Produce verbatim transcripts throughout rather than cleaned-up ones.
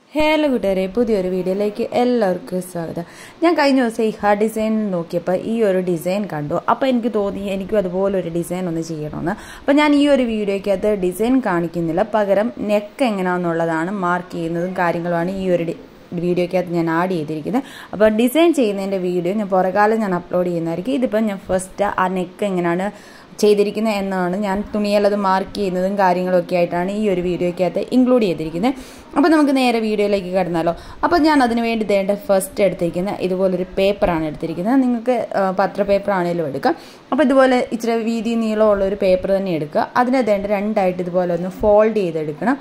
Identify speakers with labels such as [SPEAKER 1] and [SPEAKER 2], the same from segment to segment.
[SPEAKER 1] Hello കൂട്ടുകാരെ, പുതിയൊരു വീഡിയോയിലേക്ക് എല്ലാവർക്കും സ്വാഗതം. ഞാൻ കഴിഞ്ഞ ദിവസം ഈ ഹാ ഡിസൈൻ നോക്കിയപ്പോൾ ഈ ഒരു ഡിസൈൻ കണ്ടു. അപ്പോൾ എനിക്ക് തോന്നി എനിക്കും അതുപോലൊരു ഡിസൈൻ ഒന്ന് ചെയ്യണമെന്ന്. അപ്പോൾ ഞാൻ ഈ ഒരു വീഡിയോയ്ക്കകത്ത് ഡിസൈൻ കാണിക്കുന്നില്ല, പകരം നെക്ക് എങ്ങനെയാണെന്നുള്ളതാണ് മാർക്ക് ചെയ്യുന്നതും കാര്യങ്ങളുമാണ് ഈ ഒരു വീഡിയോയ്ക്കകത്ത് ഞാൻ ആഡ് ചെയ്തിരിക്കുന്നത്. അപ്പോൾ ഡിസൈൻ ചെയ്യുന്നതിൻ്റെ വീഡിയോ ഞാൻ പുറകാലം ഞാൻ അപ്ലോഡ് ചെയ്യുന്നതായിരിക്കും. ഇതിപ്പോൾ ഞാൻ ഫസ്റ്റ് ആ നെക്ക് എങ്ങനെയാണ് ചെയ്തിരിക്കുന്നത് എന്നാണ് ഞാൻ തുണിയല്ലത് മാർക്ക് ചെയ്യുന്നതും കാര്യങ്ങളൊക്കെ ആയിട്ടാണ് ഈ ഒരു വീഡിയോയ്ക്കകത്ത് ഇൻക്ലൂഡ് ചെയ്തിരിക്കുന്നത്. അപ്പോൾ നമുക്ക് നേരെ വീഡിയോയിലേക്ക് കടന്നാലോ. അപ്പോൾ ഞാൻ അതിന് വേണ്ടി വേണ്ട ഫസ്റ്റ് എടുത്തിരിക്കുന്നത് ഇതുപോലൊരു പേപ്പറാണ് എടുത്തിരിക്കുന്നത്. നിങ്ങൾക്ക് പത്ര പേപ്പർ ആണെങ്കിലും എടുക്കാം. അപ്പോൾ ഇതുപോലെ ഇച്ചിരി വീതി നീളമുള്ള ഒരു പേപ്പർ തന്നെ എടുക്കുക. അതിനെ വേണ്ട രണ്ടായിട്ട് ഇതുപോലെ ഒന്ന് ഫോൾഡ് ചെയ്തെടുക്കണം.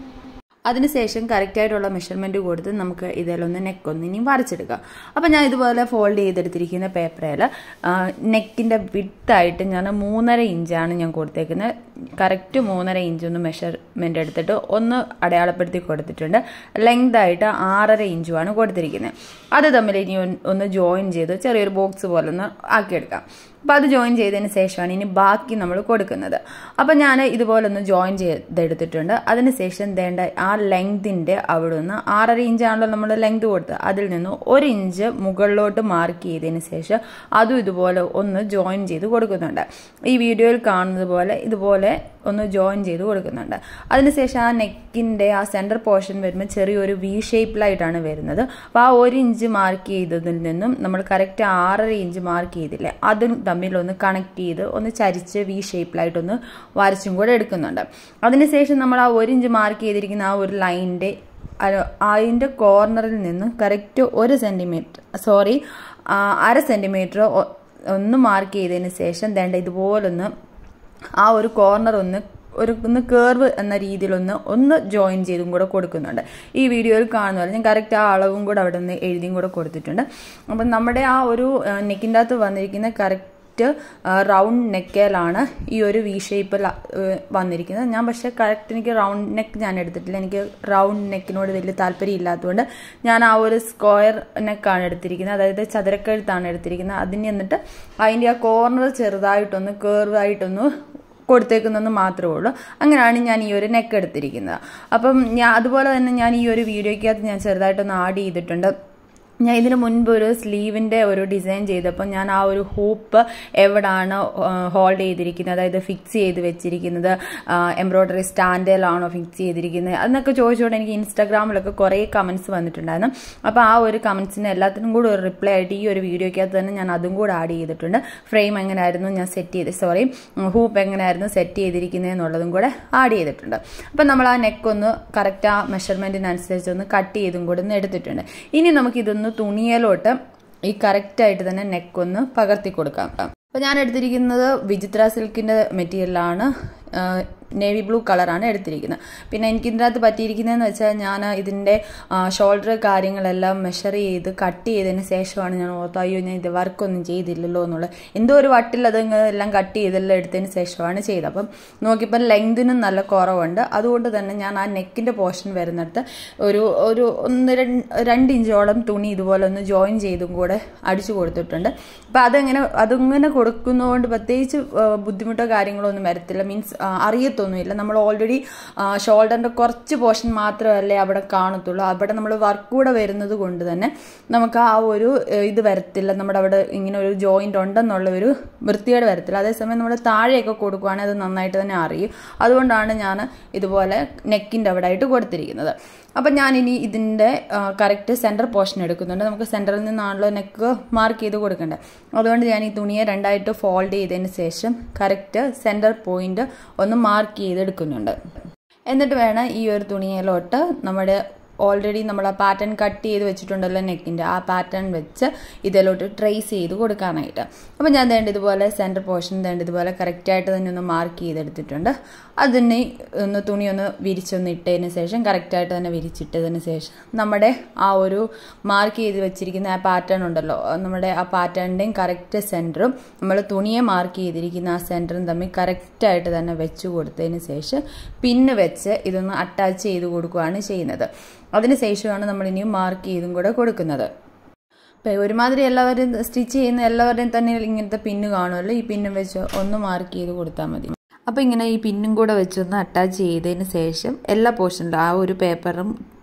[SPEAKER 1] അതിനുശേഷം കറക്റ്റായിട്ടുള്ള മെഷർമെൻറ്റ് കൊടുത്ത് നമുക്ക് ഇതിലൊന്ന് നെക്കൊന്ന് ഇനി വരച്ചെടുക്കാം. അപ്പോൾ ഞാൻ ഇതുപോലെ ഫോൾഡ് ചെയ്തെടുത്തിരിക്കുന്ന പേപ്പറിൽ നെക്കിൻ്റെ വിഡ്ത്തായിട്ട് ഞാൻ മൂന്നര ഇഞ്ചാണ് ഞാൻ കൊടുത്തേക്കുന്നത്. കറക്റ്റ് മൂന്നര ഇഞ്ചൊന്ന് മെഷർമെൻറ്റ് എടുത്തിട്ട് ഒന്ന് അടയാളപ്പെടുത്തി കൊടുത്തിട്ടുണ്ട്. ലെങ്തായിട്ട് ആറര ഇഞ്ചുമാണ് കൊടുത്തിരിക്കുന്നത്. അത് തമ്മിൽ ഇനി ഒന്ന് ജോയിൻ ചെയ്ത് ചെറിയൊരു ബോക്സ് പോലെ ഒന്ന് ആക്കിയെടുക്കാം. അപ്പോൾ അത് ജോയിൻ ചെയ്തതിന് ശേഷമാണ് ഇനി ബാക്കി നമ്മൾ കൊടുക്കുന്നത്. അപ്പോൾ ഞാൻ ഇതുപോലെ ഒന്ന് ജോയിൻ ചെയ്തെടുത്തിട്ടുണ്ട്. അതിനുശേഷം വേണ്ട ആ ലെങ്തിൻ്റെ അവിടെ നിന്ന് ആറര ഇഞ്ചാണല്ലോ നമ്മൾ ലെങ്ത് കൊടുത്തത്, അതിൽ നിന്ന് ഒരു ഇഞ്ച് മുകളിലോട്ട് മാർക്ക് ചെയ്തതിന് ശേഷം അതും ഇതുപോലെ ഒന്ന് ജോയിൻ ചെയ്ത് കൊടുക്കുന്നുണ്ട്. ഈ വീഡിയോയിൽ കാണുന്നത് പോലെ ഇതുപോലെ ഒന്ന് ജോയിൻ ചെയ്ത് കൊടുക്കുന്നുണ്ട്. അതിനുശേഷം ആ നെക്കിൻ്റെ ആ സെൻറ്റർ പോർഷൻ വരുമ്പോൾ ചെറിയൊരു വി ഷേപ്പിലായിട്ടാണ് വരുന്നത്. അപ്പോൾ ആ ഒരു ഇഞ്ച് മാർക്ക് ചെയ്തതിൽ നിന്നും നമ്മൾ കറക്റ്റ് ആറര ഇഞ്ച് മാർക്ക് ചെയ്തില്ലേ, അതും തമ്മിലൊന്ന് കണക്ട് ചെയ്ത് ഒന്ന് ചരിച്ച് വി ഷേപ്പിലായിട്ടൊന്ന് വരച്ചും കൂടെ എടുക്കുന്നുണ്ട്. അതിനുശേഷം നമ്മൾ ആ ഒരു ഇഞ്ച് മാർക്ക് ചെയ്തിരിക്കുന്ന ആ ഒരു ലൈനിൻ്റെ അതിൻ്റെ കോർണറിൽ നിന്ന് കറക്റ്റ് ഒരു സെൻറ്റിമീറ്റർ സോറി അര സെൻറ്റിമീറ്റർ ഒന്ന് മാർക്ക് ചെയ്തതിന് ശേഷം വേണ്ട ഇതുപോലൊന്ന് ആ ഒരു കോർണർ ഒന്ന് ഒരു ഒന്ന് കേർവ് എന്ന രീതിയിലൊന്ന് ഒന്ന് ജോയിൻ ചെയ്തും കൂടെ കൊടുക്കുന്നുണ്ട്. ഈ വീഡിയോയിൽ കാണുന്ന പോലെ ഞാൻ കറക്റ്റ് ആ അളവും കൂടെ അവിടെ നിന്ന് എഴുതിയും കൂടെ കൊടുത്തിട്ടുണ്ട്. അപ്പം നമ്മുടെ ആ ഒരു നെക്കിൻ്റെ അകത്ത് വന്നിരിക്കുന്ന കറക്റ്റ് റൗണ്ട് നെക്കേലാണ് ഈ ഒരു വി ഷേപ്പിൽ വന്നിരിക്കുന്നത്. ഞാൻ പക്ഷേ കറക്റ്റ് എനിക്ക് റൗണ്ട് നെക്ക് ഞാൻ എടുത്തിട്ടില്ല. എനിക്ക് റൗണ്ട് നെക്കിനോട് വലിയ താല്പര്യം ഇല്ലാത്തതുകൊണ്ട് ഞാൻ ആ ഒരു സ്ക്വയർ നെക്കാണ് എടുത്തിരിക്കുന്നത്, അതായത് ചതുരക്കഴുത്താണ് എടുത്തിരിക്കുന്നത്. അതിന് എന്നിട്ട് അതിൻ്റെ ആ കോർണർ ചെറുതായിട്ടൊന്ന് കേർവായിട്ടൊന്ന് കൊടുത്തേക്കുന്നതെന്ന് മാത്രമേ ഉള്ളൂ. അങ്ങനെയാണ് ഞാൻ ഈ ഒരു നെക്ക് എടുത്തിരിക്കുന്നത്. അപ്പം ഞാൻ അതുപോലെ തന്നെ ഞാൻ ഈ ഒരു വീഡിയോയ്ക്കകത്ത് ഞാൻ ചെറുതായിട്ടൊന്ന് ആഡ് ചെയ്തിട്ടുണ്ട്. ഞാൻ ഇതിന് മുൻപ് ഒരു സ്ലീവിൻ്റെ ഒരു ഡിസൈൻ ചെയ്തപ്പോൾ ഞാൻ ആ ഒരു ഹൂപ്പ് എവിടാണ് ഹോൾഡ് ചെയ്തിരിക്കുന്നത്, അതായത് ഫിക്സ് ചെയ്ത് വെച്ചിരിക്കുന്നത്, എംബ്രോയ്ഡറി സ്റ്റാൻഡിലാണോ ഫിക്സ് ചെയ്തിരിക്കുന്നത് എന്നൊക്കെ ചോദിച്ചുകൊണ്ട് എനിക്ക് ഇൻസ്റ്റാഗ്രാമിലൊക്കെ കുറേ കമൻറ്റ്സ് വന്നിട്ടുണ്ടായിരുന്നു. അപ്പോൾ ആ ഒരു കമൻറ്റ്സിന് എല്ലാത്തിനും കൂടെ ഒരു റിപ്ലൈ ആയിട്ട് ഈ ഒരു വീഡിയോയ്ക്കകത്ത് തന്നെ ഞാൻ അതും കൂടെ ആഡ് ചെയ്തിട്ടുണ്ട്. ഫ്രെയിം എങ്ങനെയായിരുന്നു ഞാൻ സെറ്റ് ചെയ്ത് സോറി ഹൂപ്പ് എങ്ങനെയായിരുന്നു സെറ്റ് ചെയ്തിരിക്കുന്നത് എന്നുള്ളതും കൂടെ ആഡ് ചെയ്തിട്ടുണ്ട്. അപ്പം നമ്മൾ ആ നെക്കൊന്ന് കറക്റ്റ് ആ മെഷർമെൻറ്റിനനുസരിച്ച് ഒന്ന് കട്ട് ചെയ്തും കൂടെ ഒന്ന് എടുത്തിട്ടുണ്ട്. ഇനി നമുക്കിതൊന്ന് തുണിയിലോട്ട് ഈ കറക്റ്റായിട്ട് തന്നെ നെക്കൊന്ന് പകർത്തി കൊടുക്കാം. അപ്പോൾ ഞാൻ എടുത്തിരിക്കുന്നത് വിചിത്ര സിൽക്കിൻ്റെ മെറ്റീരിയലാണ്, നേവി ബ്ലൂ കളറാണ് എടുത്തിരിക്കുന്നത്. പിന്നെ എനിക്ക് ഇതിൻ്റെ അകത്ത് പറ്റിയിരിക്കുന്നതെന്ന് വെച്ചാൽ ഞാൻ ഇതിൻ്റെ ഷോൾഡർ കാര്യങ്ങളെല്ലാം മെഷർ ചെയ്ത് കട്ട് ചെയ്തതിന് ശേഷമാണ് ഞാൻ ഓർത്ത് അയ്യോ ഞാൻ ഇത് വർക്കൊന്നും ചെയ്തില്ലല്ലോ എന്നുള്ളത്. എന്തോ ഒരു വട്ടിൽ അത് എല്ലാം കട്ട് ചെയ്തെല്ലാം എടുത്തതിന് ശേഷമാണ് ചെയ്തത്. അപ്പം നോക്കിയപ്പോൾ ലെങ്തിനും നല്ല കുറവുണ്ട്. അതുകൊണ്ട് തന്നെ ഞാൻ ആ നെക്കിൻ്റെ പോർഷൻ വരുന്നിടത്ത് ഒരു ഒരു ഒന്ന് രണ്ട് ഇഞ്ചോളം തുണി ഇതുപോലെ ഒന്ന് ജോയിൻ ചെയ്തും കൂടെ അടിച്ചു കൊടുത്തിട്ടുണ്ട്. അപ്പോൾ അതെങ്ങനെ അതിങ്ങനെ കൊടുക്കുന്നതുകൊണ്ട് പ്രത്യേകിച്ച് ബുദ്ധിമുട്ടോ കാര്യങ്ങളോ ഒന്നും വരത്തില്ല. മീൻസ് അറിയത്തൊന്നുമില്ല. നമ്മൾ ഓൾറെഡി ഷോൾഡറിൻ്റെ കുറച്ച് പോർഷൻ മാത്രമല്ലേ അവിടെ കാണത്തുള്ളൂ. അവിടെ നമ്മൾ വർക്ക് കൂടെ വരുന്നത് കൊണ്ട് തന്നെ നമുക്ക് ആ ഒരു ഇത് വരത്തില്ല, നമ്മുടെ അവിടെ ഇങ്ങനെ ഒരു ജോയിൻ്റ് ഉണ്ടെന്നുള്ള ഒരു വൃത്തികേട് വരത്തില്ല. അതേസമയം നമ്മൾ താഴെയൊക്കെ കൊടുക്കുകയാണെങ്കിൽ അത് നന്നായിട്ട് തന്നെ അറിയും. അതുകൊണ്ടാണ് ഞാൻ ഇതുപോലെ നെക്കിൻ്റെ അവിടെ ആയിട്ട് കൊടുത്തിരിക്കുന്നത്. അപ്പം ഞാനിനി ഇതിൻ്റെ കറക്റ്റ് സെൻറ്റർ പോർഷൻ എടുക്കുന്നുണ്ട്. നമുക്ക് സെൻറ്ററിൽ നിന്നാണല്ലോ നെക്ക് മാർക്ക് ചെയ്ത് കൊടുക്കേണ്ടത്. അതുകൊണ്ട് ഞാൻ ഈ തുണിയെ രണ്ടായിട്ട് ഫോൾഡ് ചെയ്തതിന് ശേഷം കറക്റ്റ് സെൻറ്റർ പോയിന്റ് ഒന്ന് മാർക്ക് ചെയ്തെടുക്കുന്നുണ്ട്. എന്നിട്ട് വേണം ഈ ഒരു തുണിയിലോട്ട് നമ്മുടെ ഓൾറെഡി നമ്മൾ ആ പാറ്റേൺ കട്ട് ചെയ്ത് വെച്ചിട്ടുണ്ടല്ലോ നെക്കിൻ്റെ, ആ പാറ്റേൺ വെച്ച് ഇതിലോട്ട് ട്രേസ് ചെയ്ത് കൊടുക്കാനായിട്ട്. അപ്പോൾ ഞാൻ വേണ്ട ഇതുപോലെ സെൻറ്റർ പോർഷൻ വേണ്ട ഇതുപോലെ കറക്റ്റായിട്ട് തന്നെ ഒന്ന് മാർക്ക് ചെയ്തെടുത്തിട്ടുണ്ട്. അതിന് ഒന്ന് തുണി ഒന്ന് വിരിച്ചൊന്ന് ഇട്ടതിന് ശേഷം കറക്റ്റായിട്ട് തന്നെ വിരിച്ചിട്ടതിന് ശേഷം നമ്മുടെ ആ ഒരു മാർക്ക് ചെയ്ത് വെച്ചിരിക്കുന്ന ആ പാറ്റേൺ ഉണ്ടല്ലോ, നമ്മുടെ ആ പാറ്റേണിൻ്റെയും കറക്റ്റ് സെൻറ്ററും നമ്മൾ തുണിയെ മാർക്ക് ചെയ്തിരിക്കുന്ന ആ സെൻറ്ററും തമ്മിൽ കറക്റ്റായിട്ട് തന്നെ വെച്ച് കൊടുത്തതിന് ശേഷം പിന്ന് വെച്ച് ഇതൊന്ന് അറ്റാച്ച് ചെയ്ത് കൊടുക്കുകയാണ് ചെയ്യുന്നത്. അതിനുശേഷമാണ് നമ്മൾ ഇനിയും മാർക്ക് ചെയ്തും കൂടെ കൊടുക്കുന്നത്. ഇപ്പം ഒരുമാതിരി എല്ലാവരും സ്റ്റിച്ച് ചെയ്യുന്ന എല്ലാവരുടെയും തന്നെ ഇങ്ങനത്തെ പിന്ന് കാണുമല്ലോ, ഈ പിന്നും വെച്ച് ഒന്ന് മാർക്ക് ചെയ്ത് കൊടുത്താൽ മതി. അപ്പോൾ ഇങ്ങനെ ഈ പിന്നും കൂടെ വെച്ചൊന്ന് അറ്റാച്ച് ചെയ്തതിന് ശേഷം എല്ലാ പോർഷനിലും ആ ഒരു പേപ്പറും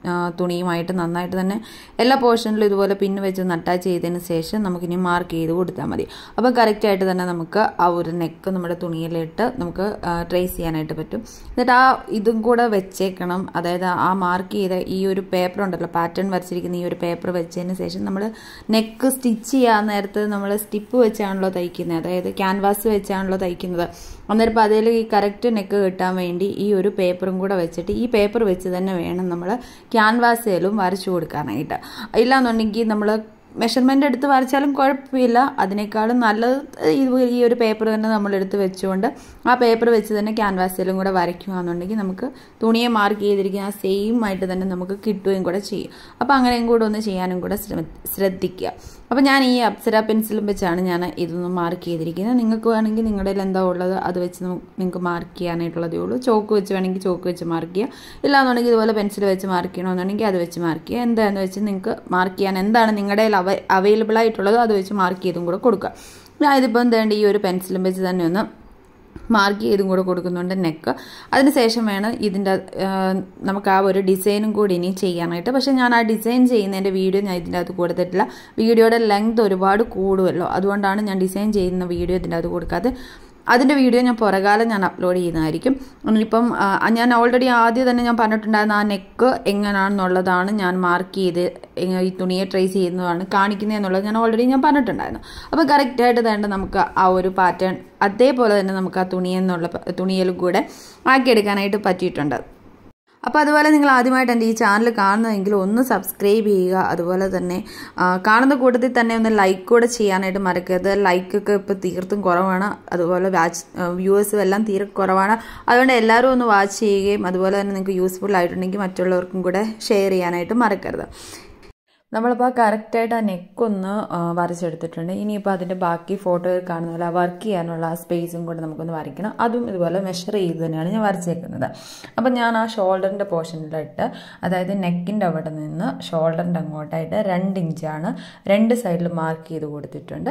[SPEAKER 1] തുണിയുമായിട്ട് നന്നായിട്ട് തന്നെ എല്ലാ പോർഷനിലും ഇതുപോലെ പിന്ന് വെച്ച് അറ്റാച്ച് ചെയ്തതിന് ശേഷം നമുക്കിനി മാർക്ക് ചെയ്ത് കൊടുത്താൽ മതി. അപ്പോൾ കറക്റ്റായിട്ട് തന്നെ നമുക്ക് ആ ഒരു നെക്ക് നമ്മുടെ തുണിയിലിട്ട് നമുക്ക് ട്രേസ് ചെയ്യാനായിട്ട് പറ്റും. എന്നിട്ട് ആ ഇതും കൂടെ വെച്ചേക്കണം. അതായത് ആ മാർക്ക് ചെയ്ത ഈ ഒരു പേപ്പർ ഉണ്ടല്ലോ, പാറ്റേൺ വരച്ചിരിക്കുന്ന ഈ ഒരു പേപ്പർ വെച്ചതിന് ശേഷം നമ്മൾ നെക്ക് സ്റ്റിച്ച് ചെയ്യാൻ നേരത്ത് നമ്മൾ സ്റ്റിപ്പ് വെച്ചാണല്ലോ തയ്ക്കുന്നത്, അതായത് ക്യാൻവാസ് വെച്ചാണല്ലോ തയ്ക്കുന്നത്. അന്നേരം അതിൽ ഈ കറക്റ്റ് നെക്ക് കിട്ടാൻ വേണ്ടി ഈ ഒരു പേപ്പറും കൂടെ വെച്ചിട്ട് ഈ പേപ്പർ വെച്ച് തന്നെ വേണം നമ്മൾ ക്യാൻവാസിലും വരച്ചു കൊടുക്കാനായിട്ട്. ഇല്ലാന്നുണ്ടെങ്കിൽ നമ്മൾ മെഷർമെൻ്റ് എടുത്ത് വരച്ചാലും കുഴപ്പമില്ല, അതിനേക്കാളും നല്ലത് ഈ ഒരു പേപ്പർ തന്നെ നമ്മൾ എടുത്ത് വെച്ചുകൊണ്ട് ആ പേപ്പർ വെച്ച് തന്നെ ക്യാൻവാസിലും കൂടെ വരയ്ക്കുകയാണെന്നുണ്ടെങ്കിൽ നമുക്ക് തുണിയെ മാർക്ക് ചെയ്തിരിക്കുന്ന ആ സെയിം ആയിട്ട് തന്നെ നമുക്ക് കിട്ടുകയും കൂടെ ചെയ്യും. അപ്പോൾ അങ്ങനെയും കൂടെ ഒന്ന് ചെയ്യാനും കൂടെ ശ്രദ്ധിക്കുക. അപ്പോൾ ഞാൻ ഈ അപ്സര പെൻസിലും വെച്ചാണ് ഞാൻ ഇതൊന്ന് മാർക്ക് ചെയ്തിരിക്കുന്നത്. നിങ്ങൾക്ക് വേണമെങ്കിൽ നിങ്ങളുടെ കയ്യിൽ എന്താ ഉള്ളത് അത് വെച്ച് നിങ്ങൾക്ക് മാർക്ക് ചെയ്യാനായിട്ടുള്ളതേ ഉള്ളൂ. ചോക്ക് വെച്ച് വേണമെങ്കിൽ ചോക്ക് വെച്ച് മാർക്ക് ചെയ്യുക, ഇല്ലാന്നുണ്ടെങ്കിൽ ഇതുപോലെ പെൻസിൽ വെച്ച് മാർക്ക് ചെയ്യണമെന്നുണ്ടെങ്കിൽ അത് വെച്ച് മാർക്ക് ചെയ്യുക. എന്താണെന്ന് വെച്ച് നിങ്ങൾക്ക് മാർക്ക് ചെയ്യാൻ എന്താണ് നിങ്ങളുടെ കയ്യിൽ അവ അവൈലബിൾ ആയിട്ടുള്ളത് അത് വെച്ച് മാർക്ക് ചെയ്തും കൂടെ കൊടുക്കുക. ഞാൻ ഇതിപ്പോൾ എന്താണ്ട് ഈ ഒരു പെൻസിലും വെച്ച് തന്നെ ഒന്ന് മാർക്ക് ചെയ്തും കൂടെ കൊടുക്കുന്നുണ്ട് നെക്ക്. അതിനുശേഷം വേണം ഇതിൻ്റെ നമുക്ക് ആ ഒരു ഡിസൈനും കൂടി ഇനി ചെയ്യാനായിട്ട്. പക്ഷേ ഞാൻ ആ ഡിസൈൻ ചെയ്യുന്നതിൻ്റെ വീഡിയോ ഞാൻ ഇതിൻ്റെ അകത്ത് കൊടുത്തിട്ടില്ല. വീഡിയോയുടെ ലെങ്ത് ഒരുപാട് കൂടുമല്ലോ, അതുകൊണ്ടാണ് ഞാൻ ഡിസൈൻ ചെയ്യുന്ന വീഡിയോ ഇതിൻ്റെ അകത്ത് കൊടുക്കാതെ. അതിൻ്റെ വീഡിയോ ഞാൻ പുറകാലം ഞാൻ അപ്ലോഡ് ചെയ്യുന്നതായിരിക്കും. ഇപ്പം ഞാൻ ഓൾറെഡി ആദ്യം തന്നെ ഞാൻ പറഞ്ഞിട്ടുണ്ടായിരുന്ന ആ നെക്ക് എങ്ങനെയാണെന്നുള്ളതാണ് ഞാൻ മാർക്ക് ചെയ്ത് ഈ തുണിയെ ട്രേസ് ചെയ്യുന്നതാണ് കാണിക്കുന്നതെന്നുള്ളത് ഞാൻ ഓൾറെഡി ഞാൻ പറഞ്ഞിട്ടുണ്ടായിരുന്നു. അപ്പോൾ കറക്റ്റായിട്ട് തന്നെ നമുക്ക് ആ ഒരു പാറ്റേൺ അതേപോലെ തന്നെ നമുക്ക് ആ തുണിയെന്നുള്ള തുണിയിലും കൂടെ ആക്കിയെടുക്കാനായിട്ട് പറ്റിയിട്ടുണ്ട്. അപ്പോൾ അതുപോലെ നിങ്ങൾ ആദ്യമായിട്ട് എൻ്റെ ഈ ചാനൽ കാണുന്നതെങ്കിൽ ഒന്ന് സബ്സ്ക്രൈബ് ചെയ്യുക. അതുപോലെ തന്നെ കാണുന്ന കൂട്ടത്തിൽ തന്നെ ഒന്ന് ലൈക്ക് കൂടെ ചെയ്യാനായിട്ട് മറക്കരുത്. ലൈക്കൊക്കെ ഇപ്പോൾ തീർത്തും കുറവാണ്, അതുപോലെ വാച്ച് വ്യൂവേഴ്സും എല്ലാം തീരെ കുറവാണ്. അതുകൊണ്ട് എല്ലാവരും ഒന്ന് വാച്ച് ചെയ്യുകയും അതുപോലെ തന്നെ നിങ്ങൾക്ക് യൂസ്ഫുൾ ആയിട്ടുണ്ടെങ്കിൽ മറ്റുള്ളവർക്കും കൂടെ ഷെയർ ചെയ്യാനായിട്ട് മറക്കരുത്. നമ്മളിപ്പോൾ കറക്റ്റായിട്ട് ആ നെക്കൊന്ന് വരച്ചെടുത്തിട്ടുണ്ട്. ഇനിയിപ്പോൾ അതിൻ്റെ ബാക്കി ഫോട്ടോയിൽ കാണുന്ന പോലെ വർക്ക് ചെയ്യാനുള്ള ആ സ്പേസും കൂടെ നമുക്കൊന്ന് വരയ്ക്കണം. അതും ഇതുപോലെ മെഷർ ചെയ്ത് തന്നെയാണ് ഞാൻ വരച്ചേക്കുന്നത്. അപ്പം ഞാൻ ആ ഷോൾഡറിൻ്റെ പോർഷനിലിട്ട്, അതായത് നെക്കിൻ്റെ അവിടെ നിന്ന് ഷോൾഡറിൻ്റെ അങ്ങോട്ടായിട്ട് രണ്ട് ഇഞ്ചാണ് രണ്ട് സൈഡിൽ മാർക്ക് ചെയ്ത് കൊടുത്തിട്ടുണ്ട്.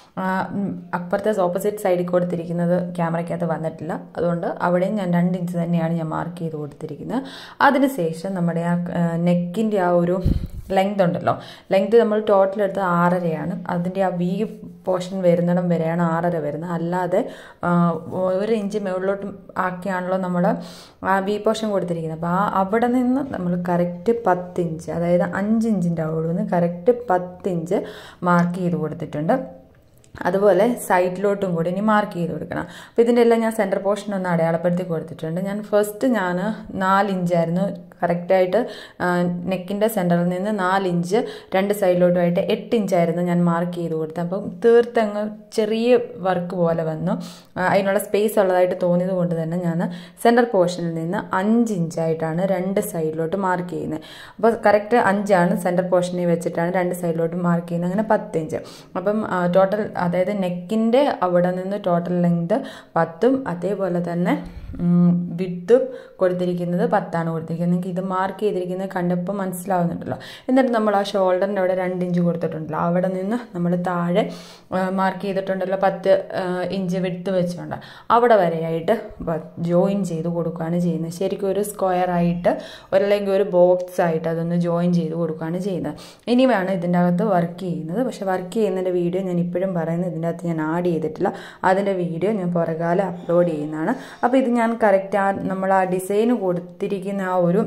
[SPEAKER 1] അപ്പുറത്തെ ഓപ്പോസിറ്റ് സൈഡിൽ കൊടുത്തിരിക്കുന്നത് ക്യാമറയ്ക്കകത്ത് വന്നിട്ടില്ല, അതുകൊണ്ട് അവിടെയും ഞാൻ രണ്ട് ഇഞ്ച് തന്നെയാണ് ഞാൻ മാർക്ക് ചെയ്ത് കൊടുത്തിരിക്കുന്നത്. അതിനുശേഷം നമ്മുടെ ആ നെക്കിൻ്റെ ആ ഒരു ലെങ്ത് ഉണ്ടല്ലോ, ലെങ്ത് നമ്മൾ ടോട്ടൽ എടുത്ത് ആറരയാണ്. അതിൻ്റെ ആ വി പോർഷൻ വരുന്നിടം വരെയാണ് ആറര വരുന്നത്. അല്ലാതെ ഒരു ഇഞ്ച് മുകളിലോട്ട് ആക്കിയാണല്ലോ നമ്മൾ ആ വി പോർഷൻ കൊടുത്തിരിക്കുന്നത്. അപ്പോൾ ആ അവിടെ നിന്ന് നമ്മൾ കറക്റ്റ് പത്തിഞ്ച്, അതായത് അഞ്ച് ഇഞ്ചിൻ്റെ അവിടെ നിന്ന് കറക്റ്റ് പത്തിഞ്ച് മാർക്ക് ചെയ്ത് കൊടുത്തിട്ടുണ്ട്. അതുപോലെ സൈഡിലോട്ടും കൂടി ഇനി മാർക്ക് ചെയ്ത് കൊടുക്കണം. അപ്പോൾ ഇതിൻ്റെ എല്ലാം ഞാൻ സെൻറ്റർ പോർഷൻ ഒന്ന് അടയാളപ്പെടുത്തി കൊടുത്തിട്ടുണ്ട്. ഞാൻ ഫസ്റ്റ് ഞാൻ നാലിഞ്ചായിരുന്നു കറക്റ്റായിട്ട് നെക്കിൻ്റെ സെൻറ്ററിൽ നിന്ന് നാലിഞ്ച് രണ്ട് സൈഡിലോട്ടുമായിട്ട് എട്ട് ഇഞ്ചായിരുന്നു ഞാൻ മാർക്ക് ചെയ്ത് കൊടുത്തത്. അപ്പം തീർത്തങ്ങ് ചെറിയ വർക്ക് പോലെ വന്നു. അതിനുള്ള സ്പേസ് ഉള്ളതായിട്ട് തോന്നിയത് കൊണ്ട് തന്നെ ഞാൻ സെൻറ്റർ പോർഷനിൽ നിന്ന് അഞ്ച് ഇഞ്ചായിട്ടാണ് രണ്ട് സൈഡിലോട്ട് മാർക്ക് ചെയ്യുന്നത്. അപ്പോൾ കറക്റ്റ് അഞ്ചാണ് സെൻറ്റർ പോർഷനിൽ വെച്ചിട്ടാണ് രണ്ട് സൈഡിലോട്ട് മാർക്ക് ചെയ്യുന്നത്. അങ്ങനെ പത്തിഞ്ച്. അപ്പം ടോട്ടൽ അതായത് നെക്കിൻ്റെ അവിടെ നിന്ന് ടോട്ടൽ ലെങ്ത് പത്തും അതേപോലെ തന്നെ വിഡ്ത്തും കൊടുത്തിരിക്കുന്നത് പത്താണ് കൊടുത്തിരിക്കുന്നത്. നിങ്ങൾക്ക് ഇത് മാർക്ക് ചെയ്തിരിക്കുന്നത് കണ്ടപ്പോൾ മനസ്സിലാവുന്നുണ്ടല്ലോ. എന്നിട്ട് നമ്മൾ ആ ഷോൾഡറിൻ്റെ അവിടെ രണ്ട് ഇഞ്ച് കൊടുത്തിട്ടുണ്ടല്ലോ, അവിടെ നിന്ന് നമ്മൾ താഴെ മാർക്ക് ചെയ്തിട്ടുണ്ടല്ലോ പത്ത് ഇഞ്ച് വിഡ്ത്ത് വെച്ചുകൊണ്ട് അവിടെ വരെയായിട്ട് ജോയിൻ ചെയ്ത് കൊടുക്കുകയാണ് ചെയ്യുന്നത്. ശരിക്കും ഒരു സ്ക്വയർ ആയിട്ട് അല്ലെങ്കിൽ ഒരു ബോക്സ് ആയിട്ട് അതൊന്ന് ജോയിൻ ചെയ്ത് കൊടുക്കുകയാണ് ചെയ്യുന്നത്. ഇനി വേണം ഇതിൻ്റെ അകത്ത് വർക്ക് ചെയ്യുന്നത്. പക്ഷെ വർക്ക് ചെയ്യുന്നതിൻ്റെ വീഡിയോ ഞാൻ ഇപ്പോഴും പറയുന്നത് ഇതിൻ്റെ അകത്ത് ഞാൻ ആഡ് ചെയ്തിട്ടില്ല. അതിൻ്റെ വീഡിയോ ഞാൻ പുറകാലം അപ്ലോഡ് ചെയ്യുന്നതാണ്. അപ്പോൾ ഇത് ഞാൻ കറക്റ്റ് ആ നമ്മൾ ആ ഡിസൈന് കൊടുത്തിരിക്കുന്ന ആ ഒരു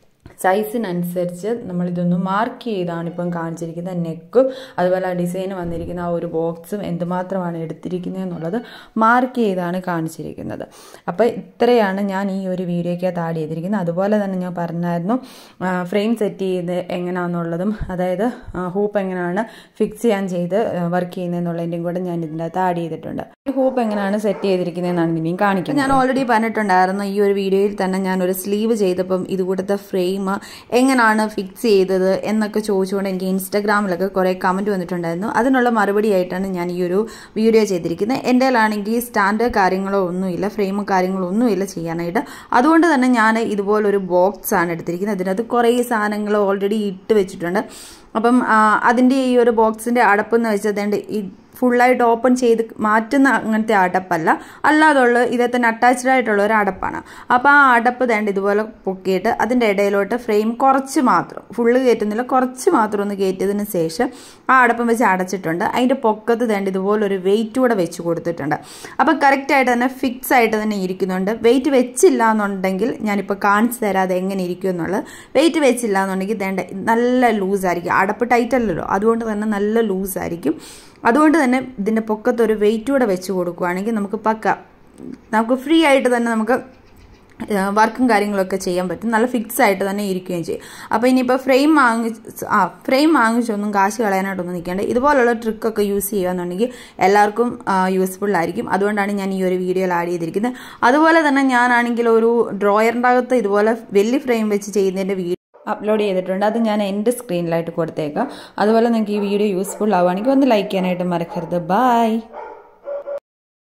[SPEAKER 1] സൈസിനനുസരിച്ച് നമ്മളിതൊന്ന് മാർക്ക് ചെയ്താണ് ഇപ്പം കാണിച്ചിരിക്കുന്നത്. നെക്കും അതുപോലെ ആ ഡിസൈൻ വന്നിരിക്കുന്ന ആ ഒരു ബോക്സും എന്തുമാത്രമാണ് എടുത്തിരിക്കുന്നത് എന്നുള്ളത് മാർക്ക് ചെയ്താണ് കാണിച്ചിരിക്കുന്നത്. അപ്പോൾ ഇത്രയാണ് ഞാൻ ഈ ഒരു വീഡിയോയ്ക്കകത്ത് ആഡ് ചെയ്തിരിക്കുന്നത്. അതുപോലെ തന്നെ ഞാൻ പറഞ്ഞായിരുന്നു ഫ്രെയിം സെറ്റ് ചെയ്ത് എങ്ങനെയാണെന്നുള്ളതും, അതായത് ഹൂപ്പ് എങ്ങനെയാണ് ഫിക്സ് ചെയ്യാൻ ചെയ്ത് വർക്ക് ചെയ്യുന്നതെന്നുള്ളതിൻ്റെയും കൂടെ ഞാൻ ഇതിൻ്റെ അകത്ത് ആഡ് ചെയ്തിട്ടുണ്ട്. ഈ ഹൂപ്പ് എങ്ങനെയാണ് സെറ്റ് ചെയ്തിരിക്കുന്നതെന്നാണ് ഇനിയും കാണിക്കുന്നത്. ഞാൻ ഓൾറെഡി പറഞ്ഞിട്ടുണ്ടായിരുന്നു ഈ ഒരു വീഡിയോയിൽ തന്നെ ഞാനൊരു സ്ലീവ് ചെയ്തപ്പം ഇതുകൂടത്തെ ഫ്രെയിം എങ്ങനെയാണ് ഫിക്സ് ചെയ്തത് എന്നൊക്കെ ചോദിച്ചുകൊണ്ട് എനിക്ക് ഇൻസ്റ്റാഗ്രാമിലൊക്കെ കുറേ കമൻറ്റ് വന്നിട്ടുണ്ടായിരുന്നു. അതിനുള്ള മറുപടി ആയിട്ടാണ് ഞാൻ ഈ ഒരു വീഡിയോ ചെയ്തിരിക്കുന്നത്. എൻ്റെ കയ്യിലാണെങ്കിൽ സ്റ്റാൻഡ് കാര്യങ്ങളോ ഒന്നുമില്ല, ഫ്രെയിമോ കാര്യങ്ങളോ ഒന്നുമില്ല ചെയ്യാനായിട്ട്. അതുകൊണ്ട് തന്നെ ഞാൻ ഇതുപോലൊരു ബോക്സ് ആണ് എടുത്തിരിക്കുന്നത്. അതിനകത്ത് കുറേ സാധനങ്ങൾ ഓൾറെഡി ഇട്ട് വെച്ചിട്ടുണ്ട്. അപ്പം അതിൻ്റെ ഈ ഒരു ബോക്സിൻ്റെ അടപ്പെന്ന് വെച്ചതേണ്ട ഈ ഫുള്ളായിട്ട് ഓപ്പൺ ചെയ്ത് മാറ്റുന്ന അങ്ങനത്തെ അടപ്പല്ല, അല്ലാതുള്ള ഇതേ തന്നെ അറ്റാച്ച്ഡ് ആയിട്ടുള്ള ഒരു അടപ്പാണ്. അപ്പോൾ ആ അടപ്പ് തേണ്ട ഇതുപോലെ പൊക്കിയിട്ട് അതിൻ്റെ ഇടയിലോട്ട് ഫ്രെയിം കുറച്ച് മാത്രം, ഫുള്ള് കയറ്റുന്നില്ല, കുറച്ച് മാത്രം ഒന്ന് കയറ്റിയതിന് ശേഷം ആ അടപ്പം വെച്ച് അടച്ചിട്ടുണ്ട്. അതിൻ്റെ പൊക്കത്ത് തേണ്ട ഇതുപോലൊരു വെയിറ്റ് കൂടെ വെച്ച് കൊടുത്തിട്ടുണ്ട്. അപ്പോൾ കറക്റ്റായിട്ട് തന്നെ ഫിക്സ് ആയിട്ട് തന്നെ ഇരിക്കുന്നുണ്ട്. വെയിറ്റ് വെച്ചില്ല എന്നുണ്ടെങ്കിൽ ഞാനിപ്പോൾ കാണിച്ചു തരാം അത് എങ്ങനെ ഇരിക്കും എന്നുള്ളത്. വെയിറ്റ് വെച്ചില്ല എന്നുണ്ടെങ്കിൽ തേണ്ട നല്ല ലൂസായിരിക്കും, അടപ്പ് ടൈറ്റ് അല്ലല്ലോ, അതുകൊണ്ട് തന്നെ നല്ല ലൂസായിരിക്കും. അതുകൊണ്ട് തന്നെ ഇതിൻ്റെ പൊക്കത്തൊരു വെയിറ്റ് കൂടെ വെച്ച് കൊടുക്കുകയാണെങ്കിൽ നമുക്ക് പക്ക നമുക്ക് ഫ്രീ ആയിട്ട് തന്നെ നമുക്ക് വർക്കും കാര്യങ്ങളൊക്കെ ചെയ്യാൻ പറ്റും. നല്ല ഫിക്സ് ആയിട്ട് തന്നെ ഇരിക്കുകയും ചെയ്യും. അപ്പോൾ ഇനിയിപ്പോൾ ഫ്രെയിം വാങ്ങിച്ച് ആ ഫ്രെയിം വാങ്ങിച്ചൊന്നും കാശ് കളയാനായിട്ടൊന്നും നിൽക്കേണ്ട. ഇതുപോലുള്ള ട്രിക്കൊക്കെ യൂസ് ചെയ്യുകയെന്നുണ്ടെങ്കിൽ എല്ലാവർക്കും യൂസ്ഫുൾ ആയിരിക്കും. അതുകൊണ്ടാണ് ഞാൻ ഈ ഒരു വീഡിയോയിൽ ആഡ് ചെയ്തിരിക്കുന്നത്. അതുപോലെ തന്നെ ഞാനാണെങ്കിൽ ഒരു ഡ്രോയറിൻ്റെ അകത്ത് ഇതുപോലെ വലിയ ഫ്രെയിം വെച്ച് ചെയ്യുന്നതിൻ്റെ വീഡിയോ അപ്ലോഡ് ചെയ്തിട്ടുണ്ട്. അത് ഞാൻ എൻ്റെ സ്ക്രീനിലായിട്ട് കൊടുത്തേക്കാം. അതുപോലെ നിങ്ങൾക്ക് ഈ വീഡിയോ യൂസ്ഫുൾ ആവുകയാണെങ്കിൽ ഒന്ന് ലൈക്ക് ചെയ്യാനായിട്ട് മറക്കരുത്. ബൈ.